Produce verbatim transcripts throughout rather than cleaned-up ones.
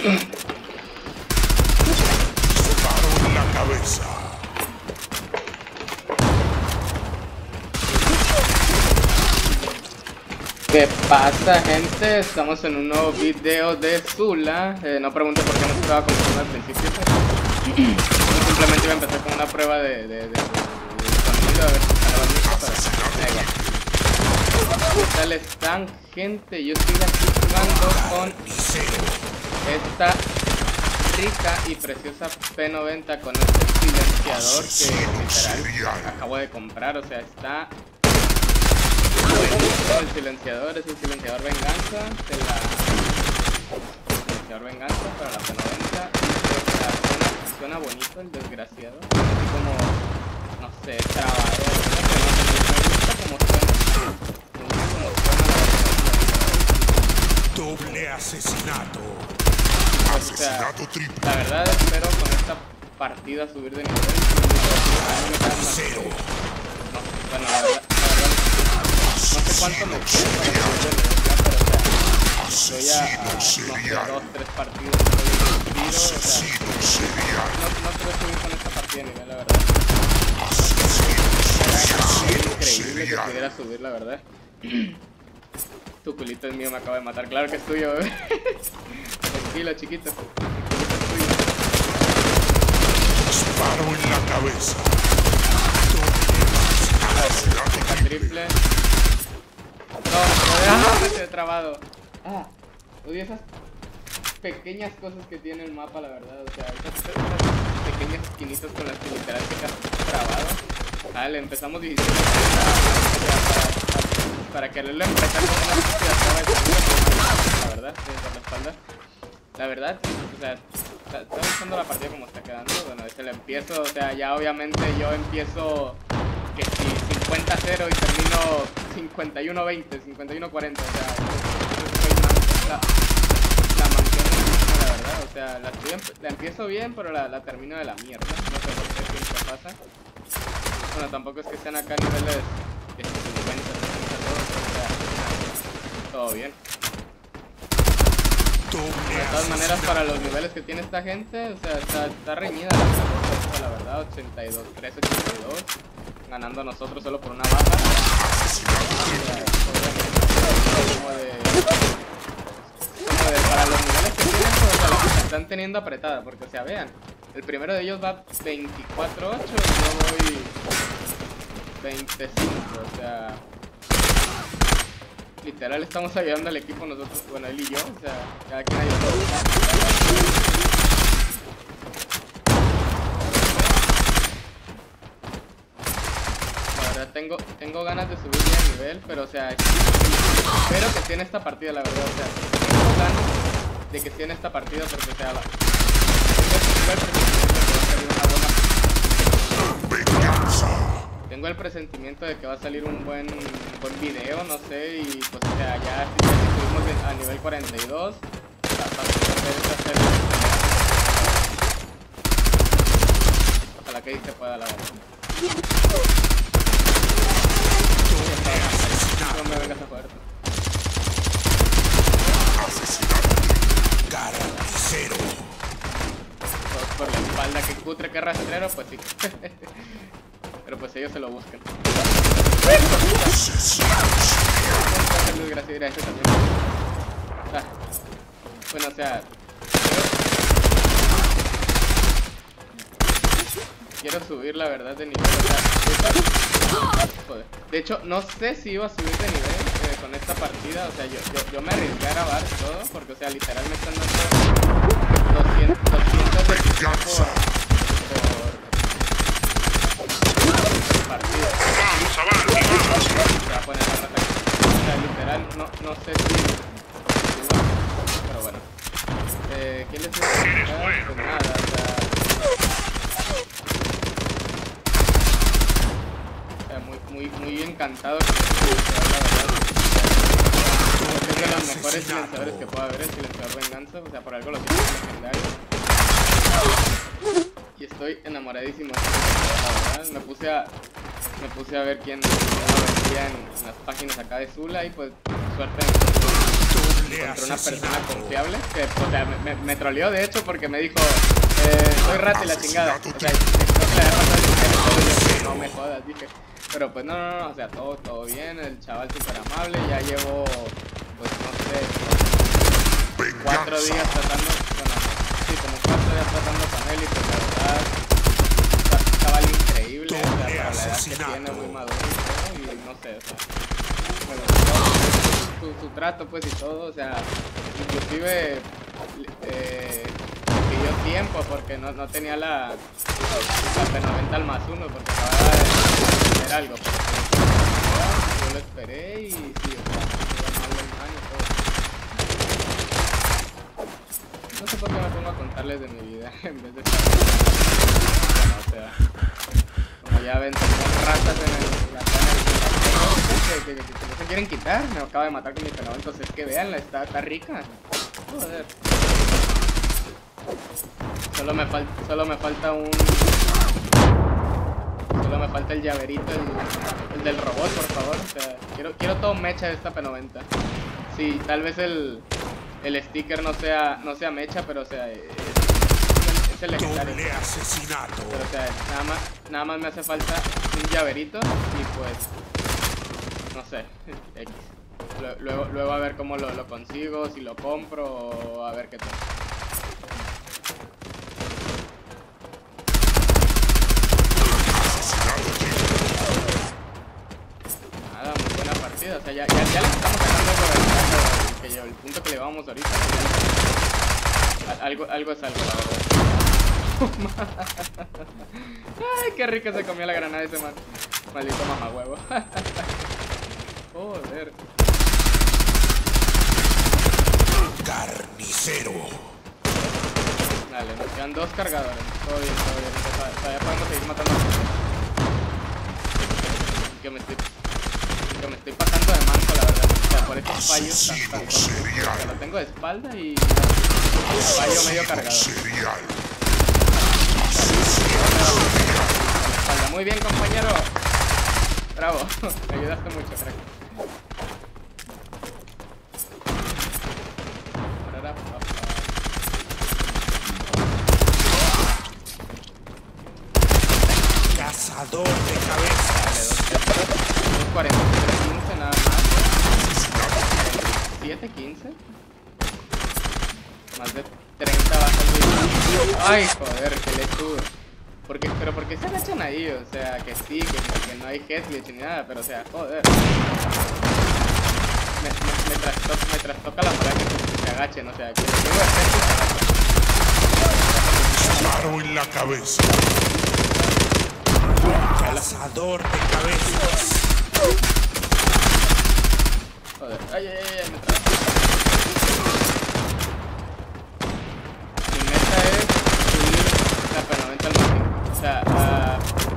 Disparo en la cabeza. ¿Qué pasa, gente? Estamos en un nuevo video de Zula. Eh, no pregunte por qué no estaba comenzando al principio. Simplemente iba a empezar con una prueba de, de, de, de, de sonido, a ver si jalaba el micro, pero ¿qué tal están, gente? Yo estoy aquí jugando con esta rica y preciosa P noventa con este silenciador que literal acabo de comprar. O sea, está buenísimo el silenciador. Es el silenciador venganza de la silenciador venganza para la P noventa. Y suena, suena bonito el desgraciado, así como, no sé, trabado, no sé, no gusta como suena. Doble asesinato. O sea, Asesinato triple. la verdad espero con esta partida subir de nivel. Cero. No, bueno, la verdad, la verdad no sé cuánto me queda para subir de nivel ya, pero o sea, estoy a, a no sé, dos, tres partidas de tiro, o sea, no, no quiero subir con esta partida de nivel, la verdad. Es increíble que pudiera subir, la verdad. Tu culito es mío, me acaba de matar. Claro que es tuyo, bebé. Tranquilo, chiquito. Disparo en la cabeza. La triple. No, no, me quedé trabado. Ah, odio esas pequeñas cosas que tiene el mapa, la verdad. O sea, esas, esas pequeñas esquinitas con las que literal te quedas trabado. Vale, empezamos diecisiete para quererlo empezar con una partida la verdad, por la espalda. La verdad, o sea, está gustando la partida como está quedando. Bueno, desde el empiezo, o sea, ya obviamente yo empiezo que si cincuenta a cero y termino cincuenta y uno a veinte, cincuenta y uno a cuarenta, o sea, la, la mansión, la verdad, o sea, la, estoy, la empiezo bien, pero la, la termino de la mierda, no sé por qué siempre pasa. Bueno, tampoco es que sean acá niveles de cincuenta, sesenta, todo, o sea, todo bien. De todas maneras, para los niveles que tiene esta gente, o sea, está, está reñida la, la verdad, ochenta y dos, tres, ochenta y dos, ganando a nosotros solo por una baja. O sea, como de, como de, para los niveles que tienen, pues, o sea, la están teniendo apretada, porque, o sea, vean, el primero de ellos va veinticuatro ocho y yo voy veinticinco, o sea, literal estamos ayudando al equipo nosotros, bueno, él y yo, o sea, cada quien ayuda. La verdad tengo, tengo ganas de subir de nivel, pero o sea, espero que esté en esta partida, la verdad, o sea, tengo ganas de que esté en esta partida porque, o sea, la, tengo el presentimiento de que va a salir un buen, un buen video, no sé, y pues o sea, ya si subimos a nivel cuarenta y dos, para hacer esta serie, ojalá que ahí se pueda, la verdad. No me vengas a joder. Carnicero. Por la espalda, que cutre, que rastrero, pues sí. Pero pues ellos se lo buscan. Desgracia, gracias también. Ah. Bueno, o sea, quiero, quiero subir la verdad de nivel. O sea, joder. De hecho, no sé si iba a subir de nivel eh, con esta partida. O sea, yo, yo, yo me arriesgué a grabar todo, porque o sea, literal me están dando doscientos, doscientos de por, por partida. Vamos, avance, vamos. Se va a poner la rata. O sea, literal, no, no sé si... Pero bueno. Eh, ¿quién les dice? Pues nada, o sea... O sea, muy, muy, muy encantado con este silenciador, la verdad. Es de los mejores silenciadores que pueda haber, el silenciador venganza. O sea, por algo lo tiene legendario. Y estoy enamoradísimo de este silenciador, la verdad. Me puse a... Me puse a ver quién, quién lo vendía en, en las páginas acá de Zula y pues suerte encontré una persona confiable que, o sea, me, me, me troleó de hecho porque me dijo, eh, soy rata y la chingada. O sea, creo que le había pasado el dinero y todo, y yo, no me jodas, dije. Pero pues no, no, no, o sea, todo, todo bien, el chaval súper amable, ya llevo, pues no sé, cuatro días tratando, bueno, sí, como cuatro días tratando con él y pues la verdad, un chaval increíble, o sea, para la edad que tiene, muy maduro y todo, y no sé, o sea, bueno, su, su trato pues y todo, o sea, inclusive eh, pidió tiempo porque no, no tenía la, la P noventa al más uno porque acababa de hacer algo. Yo lo esperé y sí, o sea, amable el man y todo. No sé por qué me pongo a contarles de mi vida en vez de estar bueno, o sea, como ya ven, son ratas en el, la que, que, que, que, que no se quieren quitar. Me acaba de matar con mi P noventa, entonces es que veanla, está, está rica. Joder. Solo me falta, solo me falta un... Solo me falta el llaverito, el, el del robot, por favor. O sea, quiero, quiero todo mecha de esta P noventa. Sí, tal vez el, el sticker no sea, no sea mecha, pero o sea, es, es el legendario. Doble asesinato. Pero o sea, nada más, nada más me hace falta un llaverito y pues, no sé, X. Luego, luego a ver cómo lo, lo consigo, si lo compro o a ver qué tal. Nada, muy buena partida, o sea, ya, ya, ya le estamos sacando por el, que yo, el punto que le vamos ahorita. Algo, algo es algo, la verdad. Ay, qué rico se comió la granada ese man. Maldito mamahuevo. Joder. Carnicero. Dale, nos quedan dos cargadores. Todo bien, todo bien. Todavía podemos seguir matando a la gente. Que me estoy... Que me estoy pasando de manco, la verdad. O sea, por estos fallos tan tan tontos. O sea, lo tengo de espalda y... fallo medio cargador. Espalda. Muy bien, compañero. Bravo. Me ayudaste mucho, crack. Cazador de cabezas. dos cuarenta y tres quince nada más. siete quince. Más de treinta bajas de... Ay, joder, que le tuve. Porque, pero ¿por qué se agachan ahí? O sea, que sí, que, que no hay headglitch ni nada, pero o sea, joder. Me, me, me, trastoca, me trastoca la pared que se agachen, o sea, que tengo efecto. Disparo en la cabeza. Cazador de cabezas. Joder, ay, ay, ay, ay, me trajo. Mi meta es subir la P noventa al máximo. O sea, uh,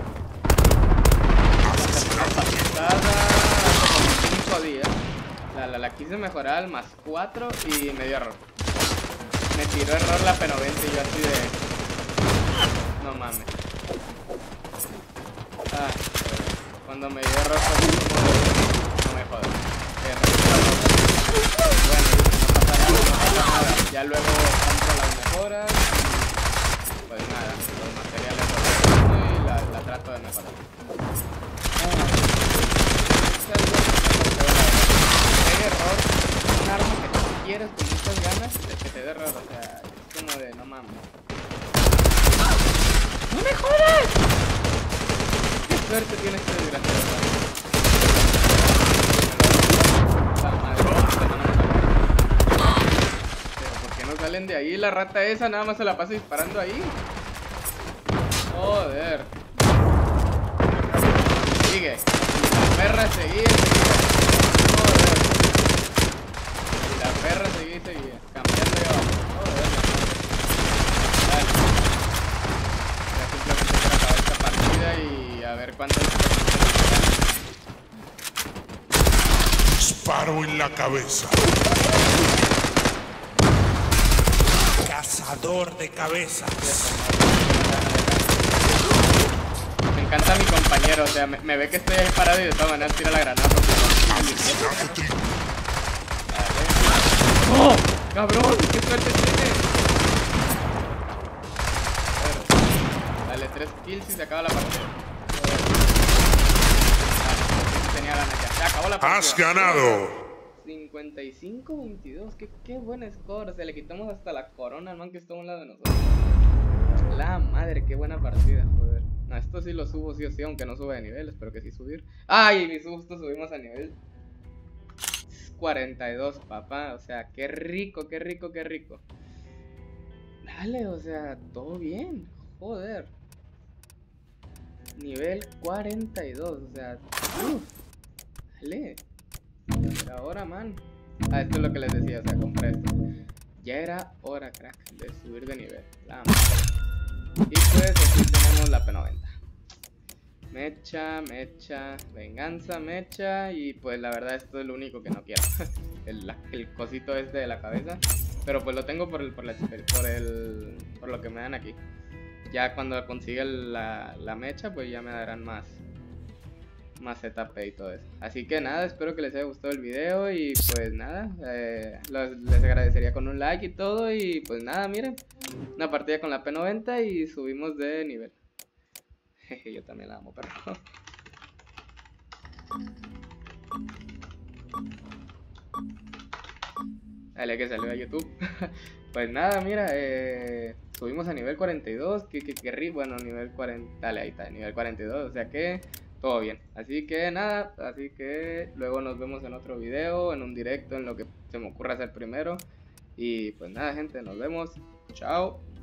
la semana pasada, hace como cinco días, la, la, la quise mejorar al más cuatro y me dio error. Me tiró error la P noventa y yo así de... No mames. Ah, cuando me dio error fue como de... No me jodas. Bueno, no pasa nada, no pasa nada. Ya luego compro las mejoras. Pues nada, los materiales los y la, la trato de mejorar. Hay error, un arma que tú quieres con muchas ganas, es que te dé error, o sea, es como de no mames. ¡No me jodas! ¡Qué suerte tiene este desgraciado! La madre, pero ¿por qué no salen de ahí? La rata esa nada más se la pasa disparando ahí. Joder. Sigue. La perra seguía, seguía. Joder. Y la perra seguía, seguía. Cambiando de abajo. Joder. Dale. Ya simplemente quiero acabar esta partida y a ver cuánto... Disparo en la cabeza. Cazador de cabezas. encanta mi compañero, o sea, me, me ve que estoy ahí parado y de todas maneras tira la granada. ¡Oh! ¡Cabrón! ¡Qué suerte tiene! Dale, tres kills y se acaba la partida. Vale, tenía ganas ya. Se acabó la partida. ¡Has ganado! cincuenta y cinco a veintidós. Qué, qué buen score. O sea, le quitamos hasta la corona al man que está a un lado de nosotros. La madre, qué buena partida, joder. No, esto sí lo subo sí o sí, aunque no sube de nivel. Espero que sí subir. ¡Ay! Mi susto, subimos a nivel cuarenta y dos, papá. O sea, qué rico, qué rico, qué rico. Dale, o sea, todo bien. Joder. Nivel cuarenta y dos, o sea. Uf. Dale. Era hora, man. Ah, esto es lo que les decía, o sea, compré esto. Ya era hora, crack, de subir de nivel. La madre. Y pues aquí tenemos la P noventa. Mecha, mecha, venganza, mecha. Y pues la verdad esto es lo único que no quiero. el, la, el cosito este de la cabeza. Pero pues lo tengo por el, por, la, por el por lo que me dan aquí. Ya cuando consiga la, la mecha pues ya me darán más Más Z P y todo eso. Así que nada, espero que les haya gustado el video. Y pues nada, eh, los, les agradecería con un like y todo. Y pues nada, miren, una partida con la P noventa y subimos de nivel. Jeje, yo también la amo, perro. Dale que salió a YouTube. Pues nada, mira, eh, subimos a nivel cuarenta y dos. Que, que, que rico, bueno, nivel cuarenta. Dale, ahí está, nivel cuarenta y dos. O sea que todo bien. Así que nada, así que luego nos vemos en otro video, en un directo, en lo que se me ocurra hacer primero. Y pues nada, gente, nos vemos. Chao.